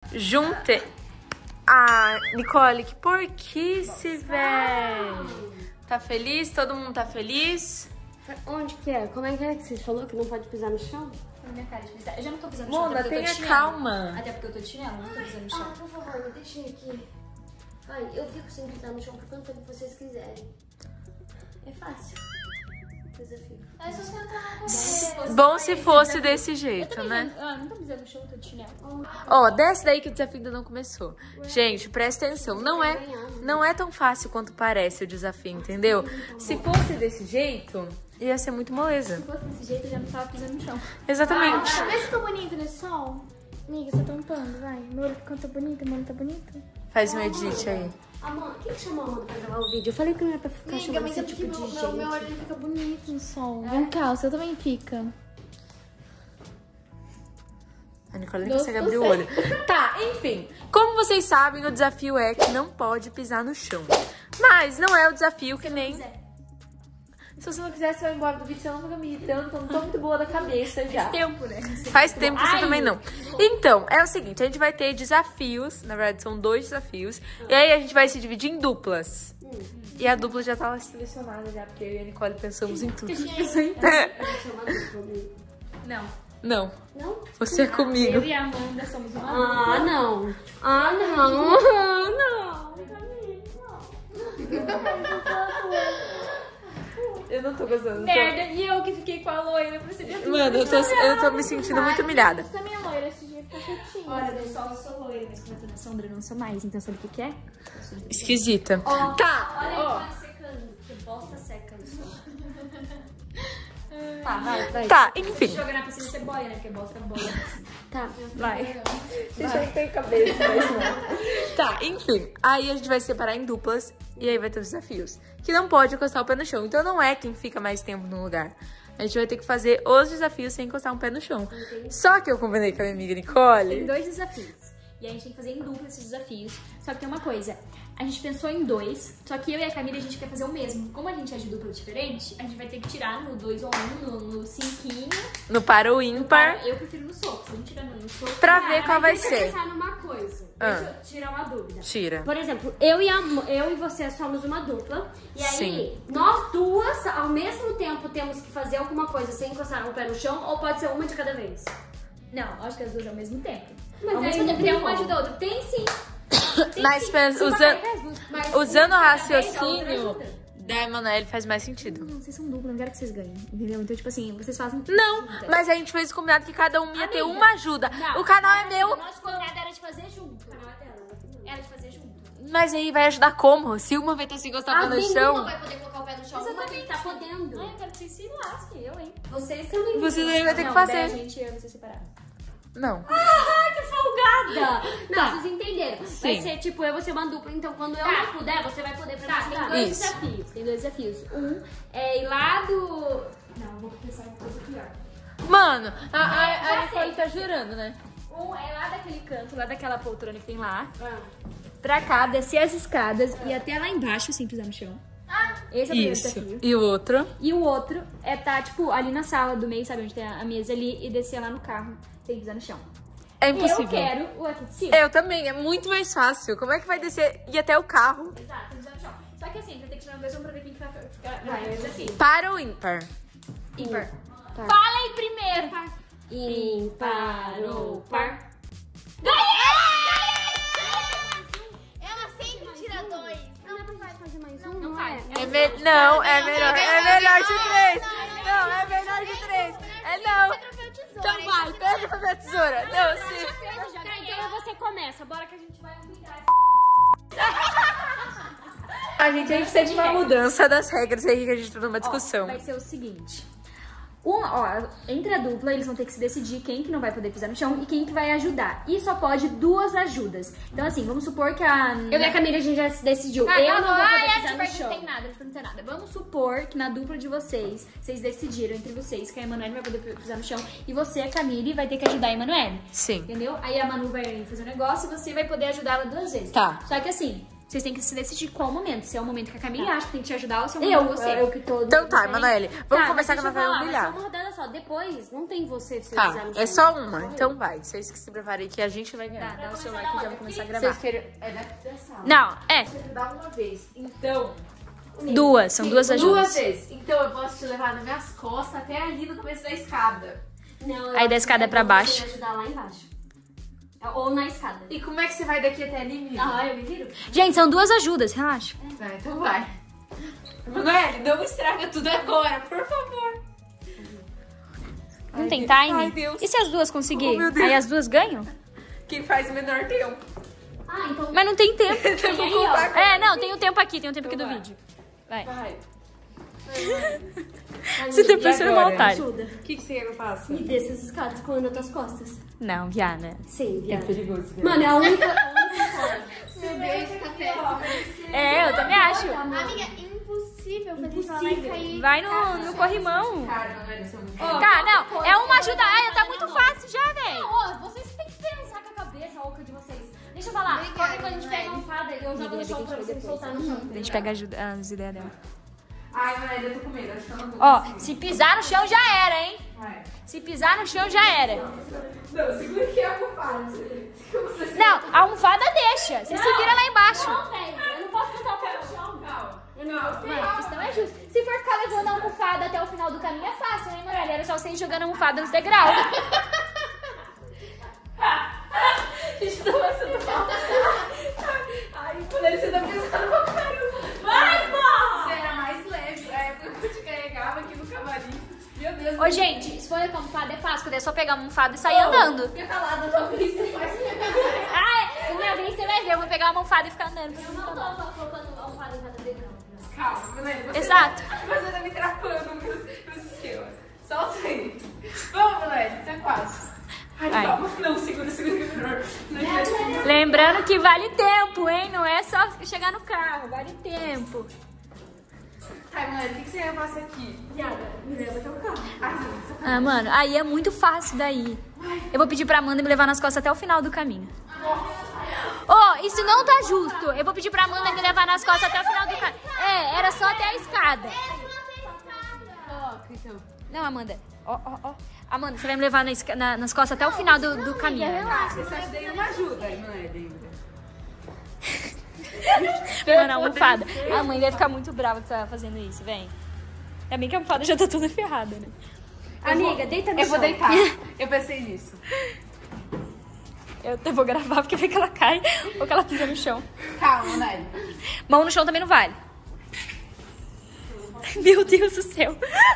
junte... Ah, Nicole, que porquice, véi. Tá feliz? Todo mundo tá feliz? Onde que é? Como é que você falou que não pode pisar no chão? Na minha cara de pisar. Eu já não tô pisando no chão. Mona, tenha calma. Até porque eu tô de chinelo, não tô pisando no chão. Por favor, me deixem aqui. Ai, eu fico sem pisar no chão por quanto tempo vocês quiserem. É fácil. Desafio. É só sentar. Bom se fosse desse jeito, né? Não tô pisando no chão, tô de chinelo. Ó, desce daí que o desafio ainda não começou. Gente, presta atenção. Não é tão fácil quanto parece o desafio, entendeu? Se fosse desse jeito, ia ser muito moleza. Se fosse desse jeito, eu já não tava pisando no chão. Exatamente. Vê se ficou bonito nesse sol. Amiga, você tá tampando, vai. Meu olho ficou tão bonito, meu olho tá bonito. Faz um edit aí. Amanda, quem que chamou a Amanda pra gravar o vídeo? Eu falei que não era pra ficar chamando esse tipo de gente. Meu olho fica bonito no sol. Vem cá, o seu também fica. A Nicole nem consegue abrir o olho. Tá, enfim. Como vocês sabem, o desafio é que não pode pisar no chão. Mas não é o desafio que nem... Se você não quiser, você vai embora do vídeo, você não fica me irritando, então não tô muito boa da cabeça já. Faz tempo, né? Faz tempo que você também não. Então, é o seguinte, a gente vai ter desafios, na verdade são 2 desafios, e aí a gente vai se dividir em duplas. E a dupla já tá lá selecionada já, porque eu e a Nicole pensamos em tudo. Não. Não, Não? você é comigo. Eu e a Amanda somos uma Não. Não. Eu não tô gostando. merda. E eu que fiquei com a loira. Mano, eu tô me sentindo muito humilhada. Você também é loira, esse dia fica quietinho. Olha, no sol eu sou loira, mas quando eu tô na sombra eu não sou mais. Então sabe o que é? Esquisita. Tá, Olha aí, secando. Que bosta seca isso. Tá, vai. tá, enfim. Jogar na piscina você boia, né? Porque bosta boia. Tá. Vai. Você não tem cabeça, mas não. Tá, enfim. Aí a gente vai separar em duplas e aí vai ter os desafios. Que não pode encostar o pé no chão. Então não é quem fica mais tempo no lugar. A gente vai ter que fazer os desafios sem encostar um pé no chão. Só que eu combinei com a minha amiga Tem Nicole. 2 desafios. E a gente tem que fazer em dupla esses desafios. Só que tem uma coisa. A gente pensou em 2, só que eu e a Camila a gente quer fazer o mesmo. Como a gente é de dupla diferente, a gente vai ter que tirar no 2 ou 1, no 5. No para o ímpar. Eu prefiro no soco. Se a gente tirar no soco... Pra ver qual vai Deixa eu ser. pensar numa coisa. Ah. Deixa eu tirar uma dúvida. Tira. Por exemplo, eu e você somos uma dupla. E aí, Sim. nós duas, ao mesmo tempo, temos que fazer alguma coisa sem encostar o pé no chão, ou pode ser uma de cada vez? Não, acho que as duas ao mesmo tempo. Mas ao aí mesmo não tempo, tem tem uma como. ajuda a outra. Tem sim. Mas pensa, Mas usando o uma de cada vez, a raciocínio outra ajuda. da Emanuele faz mais sentido. Não, vocês são dupla, não quero que vocês ganhem. Entendeu? Então, tipo assim, vocês fazem... Não, mas a gente fez o combinado que cada um ia ter Amiga, uma ajuda. não, O canal é O meu, nosso combinado era de fazer junto. O canal é dela. Era de fazer junto. mas aí vai ajudar como? Se uma vai ter se encostar no Nenhuma chão, vai poder colocar o pé no chão, uma Exatamente. tem que tá podendo. Ai, eu quero que vocês se lasquem, eu, hein? Vocês também. você também vai ter que Não, daí fazer. a gente ia ser separado. Não. Ah, que folgada! Não, vocês entenderam. Sim. Vai ser tipo, eu vou ser uma dupla, então quando eu Tá. não puder, você vai poder pra me Tem ajudar. 2 Isso. desafios. Tem 2 desafios. Um é ir lá do... Não, vou pensar em coisa pior. Mano, já a Nicole sei. tá jurando, né? Um é lá daquele canto, lá daquela poltrona que tem lá. Ah. Pra cá, descer as escadas e até lá embaixo sem pisar no chão. Esse é o primeiro Isso. desafio. E o outro? E o outro é tá, tipo, ali na sala do meio, sabe? Onde tem a mesa ali e descer lá no carro sem pisar no chão. É E impossível. eu quero o aqui de cima. Eu também, é muito mais fácil. Como é que vai descer e até o carro? Exato, sem pisar no chão. Só que assim, você tem que tirar um dois pra ver quem que vai ficar no desafio. Para o ímpar? Ímpar. Tá. Fala aí primeiro. Ímpar ou par? Ela sempre tira 2. Não vai fazer mais um, Não não faz. é? Não, é melhor. É melhor de 3. Não, é melhor de 3. É não. Então vai, pega pra minha tesoura. Não, sim. Então você começa, bora que a gente vai humilhar. A gente precisa de uma mudança das regras aí que a gente tá numa discussão. Ó, vai ser o seguinte. Entre a dupla, eles vão ter que se decidir quem que não vai poder pisar no chão e quem que vai ajudar. E só pode 2 ajudas. Então, assim, vamos supor que a... Eu e a Camila, a gente já se decidiu. Ah, eu não vou poder eu pisar te no perguntei chão. nada, eu te perguntei nada. Vamos supor que na dupla de vocês decidiram entre vocês que a Emanuele vai poder pisar no chão e você, a Camille, vai ter que ajudar a Emanuele. Sim. Entendeu? Aí a Manu vai fazer um negócio e você vai poder ajudar ela 2 vezes. Tá. Só que assim, Vocês têm que se decidir qual momento. Se é o momento que a Camille acha que tem que te ajudar ou se é o momento que você. Eu que tô... Então tá, Emanuele, vamos começar que ela vai Mas humilhar. só uma rodada só. Depois, não tem você se Tá, precisar no é chão. só uma, então vai. Vocês que se preparem que a gente vai ganhar. Tá, Dá o começar celular da que eu já onde? vou começar a Aqui? gravar. Vocês querem... É daqui da sala. Não, é. Você dá uma vez. Então... Duas, são duas ajudas. Duas vezes. Então eu posso te levar nas minhas costas até ali no começo da escada. Não, Aí da escada é pra baixo. Você me ajudar lá embaixo. Ou na escada. E como é que você vai daqui até ali, menina? Ah, eu me viro? Gente, são duas ajudas, relaxa. Vai, então vai. Emanuele, não estraga tudo agora, por favor. Não tem Deus. time? Ai, Deus. E se as duas conseguirem? Oh, meu Deus. Aí as duas ganham? Quem faz o menor tempo. Ah, então... Mas não tem tempo. Eu vou aí, contar. É, não, tem o tempo aqui, tem o tempo aqui do Vai. vídeo. Vai. Vai. Você tá E parecendo um agora? otário. Ajuda. O que você quer que eu faça? Me desça essas escadas com as tuas costas. Não, Viana. Sim, viado. perigoso. Mano, é a única forma. Meu Deus, tá péssimo. É, eu também acho. Amiga, impossível fazer isso lá e cair. Vai no corrimão. Cara, Emanuele, você é muito... Tá, não, é uma ajuda. Ai, tá muito fácil já, velho. Ó, vocês têm que pensar com a cabeça oca de vocês. Deixa eu falar. Qualquer coisa a gente pega uma fada e eu jogo no chão pra você me soltar no chão. A gente pega as ideias dela. Ai, Emanuele, eu tô com medo. Acho que eu não vou Ó, conseguir. se pisar no chão já era, hein? Vai. Se pisar no chão já era. Não, segura aqui a almofada. Você... Não, a almofada deixa. Você se vira lá embaixo. Não, velho, eu não posso botar o pé no chão. Calma. Mano, isso não é justo. Se for ficar levando a almofada até o final do caminho, é fácil, hein, Morelli? Era só você ir jogando a almofada nos degraus. Gente, não vai ser mal. Ai, Emanuele, você tá pensando pra caramba. Vai, porra! Você era mais leve. A época que eu te carregava aqui no camarim. Meu Deus. Ô, gente, se for com a almofada é fácil, porque é só pegar a almofada e sair andando. Fica calada, talvez você faz. Ah, uma vez você vai ver, eu vou pegar a almofada e ficar andando. Eu não tô colocando a almofada em cada degrau. Calma, Emanuele, você Exato. Você tá me trapando meus esquemas. Solta aí. Vamos, Emanuele, tá quase. Ai, Vai. calma. Não, segura. Não, Lembrando que vale tempo, hein? Não é só chegar no carro, vale tempo. Tá, Emanuele, o que você fazer aqui? Viada, me leva até o carro. Ai, gente, Ah, mano, aí é muito fácil daí. Eu vou pedir pra Amanda me levar nas costas até o final do caminho. Ô, isso não tá justo. Eu vou pedir pra Amanda me levar nas costas até o final do caminho. É, era só até a escada. coloca, então. Não, Amanda. Ó. Amanda, você vai me levar nas costas até o final do caminho. Você só te dei uma ajuda, Emanuele. Mano, a almofada. A mãe vai ficar muito brava que você tá fazendo isso, vem. É bem que a almofada já tá toda ferrada, né? Amiga, deita no Eu chão. vou deitar. Eu pensei nisso. Eu até vou gravar porque vai que ela cai ou que ela pisa no chão. Calma, Emanuele. Mão no chão também não vale. Meu Deus do céu.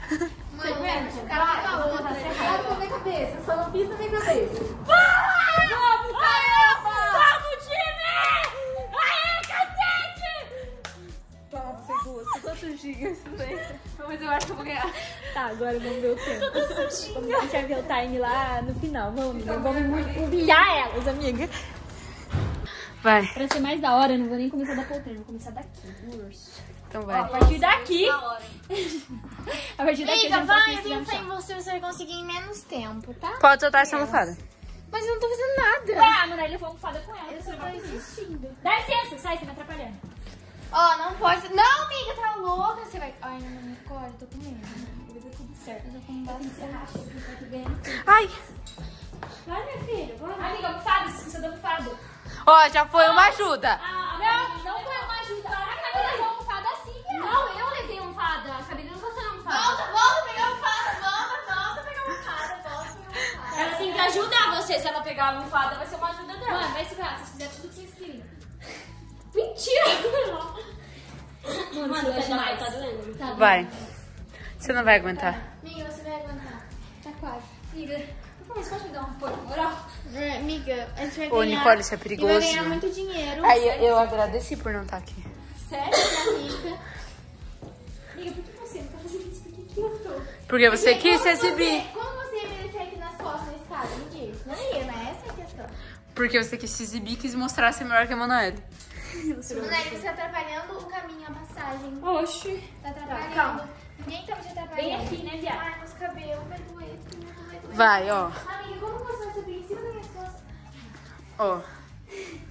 Cala a boca. minha cabeça. Só não pisa na minha cabeça. Vamos, caramba! Vamos, time! Aê, cacete! Toma, você gosta. Quantos gigas isso tem? Mas eu acho que eu vou ganhar. Tá, agora vamos ver o tempo. Toda sujinha. A gente vai ver o time lá no final. Vamos, amiga. Vamos humilhar elas, amiga. Vai. Pra ser mais da hora, eu não vou nem começar da poltrona, vou começar daqui. Urso. Então Ó, vai. a partir daqui. A partir daqui Amiga, eu já vai, posso eu tenho me fé em você, você vai conseguir em menos tempo, tá? Pode soltar essa almofada. Mas eu não tô fazendo nada. Ah, a Manoel levou a almofada com ela. Eu Você só vai tô fazer. insistindo. Dá licença, sai, você me atrapalhando. Ó, não pode. Não, amiga, tá louca? Você vai. Ai, não me corre, tô com medo. Vai dar tudo certo. Eu já tenho bastante. Ai! Vai, minha filha, bora. Amiga, almofada, você precisa da almofada. Ó, já foi uma ajuda. Não foi uma ajuda. A Camila levou a almofada assim, viado. Não, eu levei a almofada. A Camila não gostou da almofada. Volta, pegar uma fada. Volta, pegar uma fada. Volta, pegar uma fada. Ela tem que ajudar você. Se ela pegar a almofada, vai ser uma ajuda dela. Mano, vai se ferrar. Se vocês fizerem tudo que vocês queriam. Mentira! Mano, tá demais. Tá doendo. Tá Vai. Você não vai aguentar. Amiga, você vai aguentar. Tá quase. Amiga, por favor, você pode me dar um apoio, moral? Amiga, a gente vai Ô, ganhar. Nicole, isso é E perigoso. vai ganhar muito dinheiro. Aí eu agradeci por não estar aqui. Sério? Amiga. Amiga, por que você não tá fazendo isso? Por que eu tô? Porque você quis se exibir. Como você ia merecer aqui nas costas na escada? Me diz. Não ia, né? Essa é a questão. Porque você quis se exibir e quis mostrar ser melhor que a Emanuele. Moleque, você tá atrapalhando o caminho, a passagem. Oxi. Tá atrapalhando. Calma. Ninguém tá me atrapalhando. Vem aqui, né, viado? Ai, meus cabelos vai doer. Primeiro vai doer. Vai, ó. Amiga, como você vai subir em cima das minhas costas? Ó.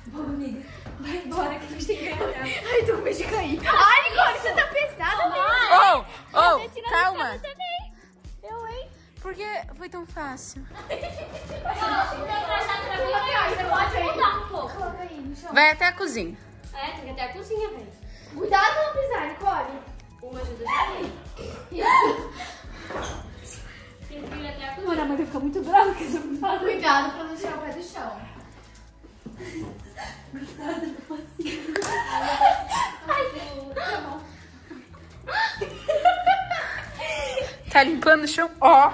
Bom, amiga, vai embora que a gente tem que ganhar. Ai, tô com medo de cair. Ai, Nicole, você tá pesada, né? Calma. Eu, hein? Por que foi tão fácil? Você pode mudar um pouco. Coloca aí no chão. Vai até a cozinha. É, tem que ir até a cozinha, velho. Cuidado pra não pisar, Nicole. Uma ajuda já tem. Tem que ir até a cozinha. Mano, a mãe vai ficar muito brava com essa fala. Cuidado pra não tirar o pé do chão. Tá limpando o chão? Ó.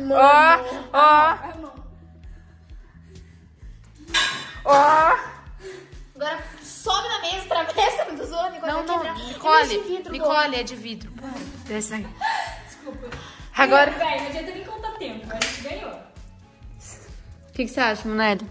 Agora sobe na mesa, atravessa do zona. Não, Nicole, Nicole, é de vidro. Desce aí. Desculpa. Agora, Véi, não adianta nem contar tempo, a gente ganhou. o que você acha, Monelli?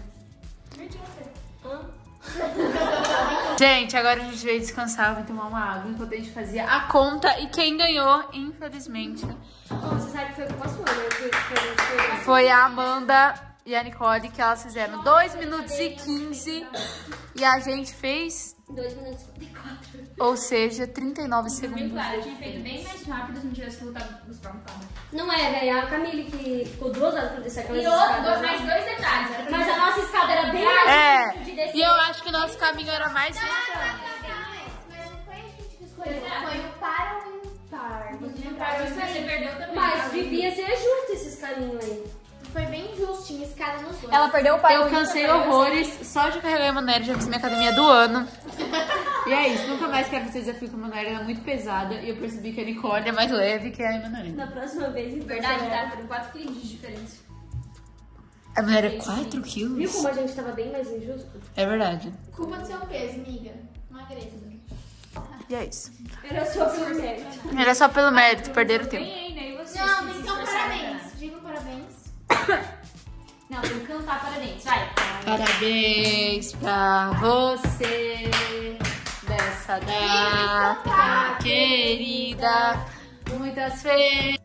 Gente, agora a gente veio descansar, vai tomar uma água enquanto a gente fazia a conta. E quem ganhou, infelizmente, Você sabe que foi com a sua, né? foi a Amanda e a Nicole, que elas fizeram 2 minutos e 15. E a gente fez, 2 minutos e 54. ou seja, 39 Bem segundos. claro, eu tinha feito bem mais rápido se não tivesse colocado buscar um palma. Não é, velho. A Camille que ficou 2 horas pra descer aquelas E outro, escadas. mais 2 detalhes. Era pra Mas a nossa escada era bem mais É, difícil de descer. e eu acho que o nosso caminho era mais distante. Mas não foi a gente que escolheu, foi o par ou impar. Você lembrar disso Você aí? perdeu também. Mas devia ser justo esses caminhos aí. Foi bem justo, tinha escada nos dois. Ela perdeu o pai. Eu cansei horrores só de carregar a Emanuele, já fiz minha academia do ano. E é isso, nunca mais quero fazer desafio com a Emanuele, ela é muito pesada. E eu percebi que a Nicole é mais leve que a Emanuele. Na próxima vez, então. Verdade, tá? Foram 4 quilos de diferença. A Emanuele é 4 quilos? Viu como a gente tava bem mais injusto? É verdade. Culpa do seu peso, amiga. Emagreça. E é isso. Era só pelo mérito. Era só pelo mérito, perderam o tempo. Ganhei, né? E vocês? Não, que se então esforçaram parabéns. pra- Diga parabéns. Não, tem que cantar parabéns. Vai. Parabéns pra você dessa data querida. Muitas felicidades.